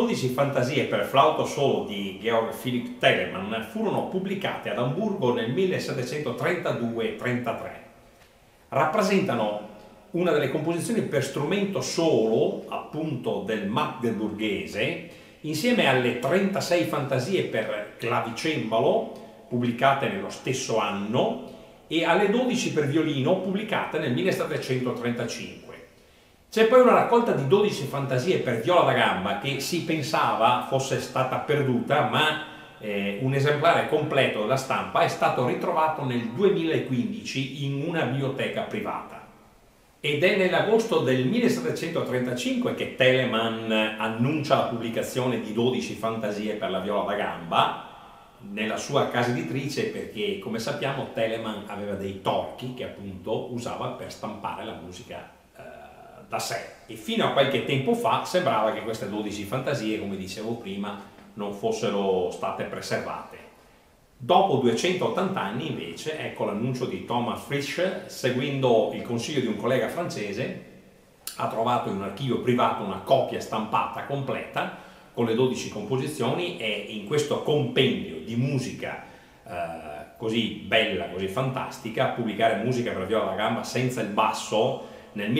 12 fantasie per flauto solo di Georg Philipp Telemann furono pubblicate ad Amburgo nel 1732-33. Rappresentano una delle composizioni per strumento solo, appunto, del magdeburghese, insieme alle 36 fantasie per clavicembalo, pubblicate nello stesso anno, e alle 12 per violino, pubblicate nel 1735. C'è poi una raccolta di 12 fantasie per viola da gamba che si pensava fosse stata perduta, ma un esemplare completo della stampa è stato ritrovato nel 2015 in una biblioteca privata. Ed è nell'agosto del 1735 che Telemann annuncia la pubblicazione di 12 fantasie per la viola da gamba nella sua casa editrice, perché, come sappiamo, Telemann aveva dei torchi che appunto usava per stampare la musica da sé, e fino a qualche tempo fa sembrava che queste 12 fantasie, come dicevo prima, non fossero state preservate. Dopo 280 anni invece ecco l'annuncio di Thomas Frisch, seguendo il consiglio di un collega francese, ha trovato in un archivio privato una copia stampata completa con le 12 composizioni, e in questo compendio di musica così bella, così fantastica, pubblicare musica per viola da gamba senza il basso nel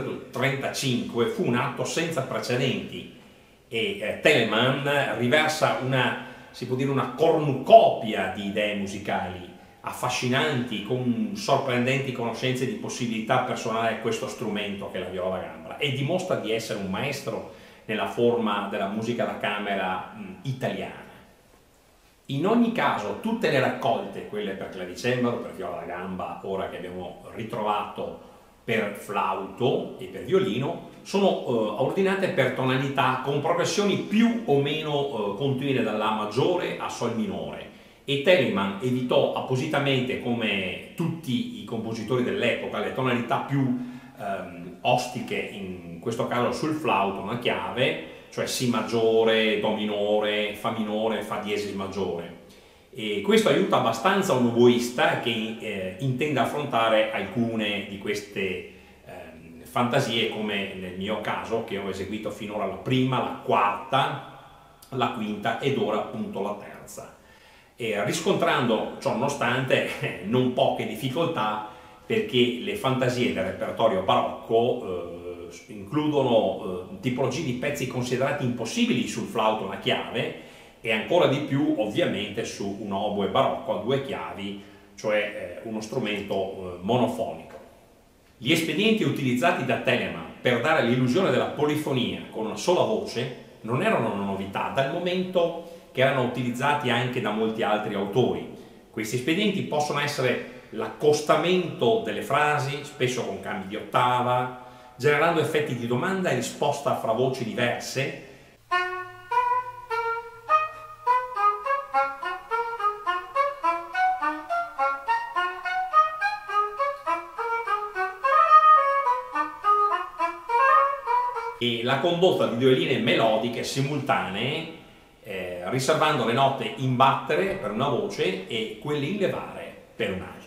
1735 fu un atto senza precedenti, e Telemann riversa si può dire, una cornucopia di idee musicali affascinanti, con sorprendenti conoscenze di possibilità per suonare questo strumento che è la viola da gamba, e dimostra di essere un maestro nella forma della musica da camera italiana. In ogni caso, tutte le raccolte, quelle per clavicembalo, per viola da gamba, ora che abbiamo ritrovato per flauto e per violino, sono ordinate per tonalità con progressioni più o meno continue da La maggiore a Sol minore, e Telemann evitò appositamente, come tutti i compositori dell'epoca, le tonalità più ostiche, in questo caso sul flauto una chiave, cioè Si maggiore, Do minore, Fa minore, Fa diesis maggiore. E questo aiuta abbastanza un oboista che intende affrontare alcune di queste fantasie, come nel mio caso, che ho eseguito finora la prima, la quarta, la quinta ed ora appunto la terza, e riscontrando ciò nonostante non poche difficoltà, perché le fantasie del repertorio barocco includono tipologie di pezzi considerati impossibili sul flauto una chiave, e ancora di più ovviamente su un oboe barocco a 2 chiavi, cioè uno strumento monofonico. Gli espedienti utilizzati da Telemann per dare l'illusione della polifonia con una sola voce non erano una novità, dal momento che erano utilizzati anche da molti altri autori. Questi espedienti possono essere l'accostamento delle frasi, spesso con cambi di ottava, generando effetti di domanda e risposta fra voci diverse, e la condotta di 2 linee melodiche simultanee, riservando le note in battere per una voce e quelle in levare per un'altra.